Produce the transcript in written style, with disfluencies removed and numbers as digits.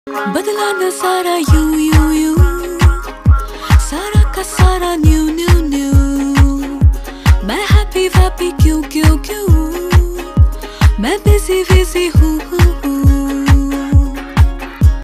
बदला न सारा यू यू यू, सारा का सारा न्यू न्यू न्यू। मैं हैप्पी वैप्पी क्यों क्यों क्यों, मैं बिजी बिजी हूँ।